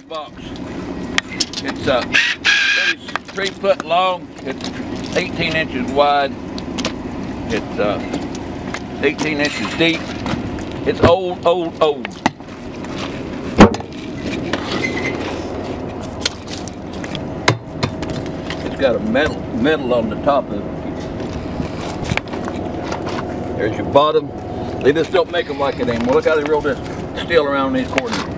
box. It's 3 foot long. It's 18 inches wide. It's 18 inches deep. It's old. It's got a metal on the top of it. There's your bottom. They just don't make them like it anymore. Look how they roll this steel around these corners.